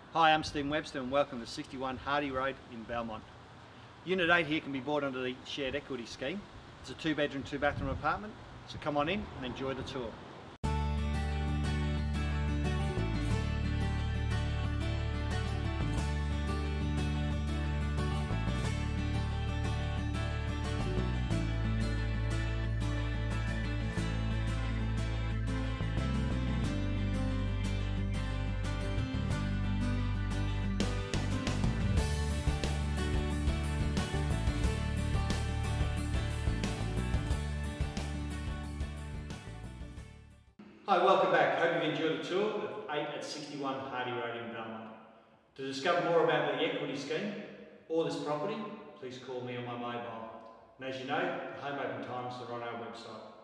Hi, I'm Stephen Webster and welcome to 61 Hardey Road in Belmont. Unit 8 here can be bought under the shared equity scheme. It's a 2-bedroom, 2-bathroom apartment, so come on in and enjoy the tour. Hi, welcome back. Hope you've enjoyed the tour of 8 at 61 Hardey Road in Belmont. To discover more about the equity scheme or this property, please call me on my mobile. And as you know, the home open times are on our website.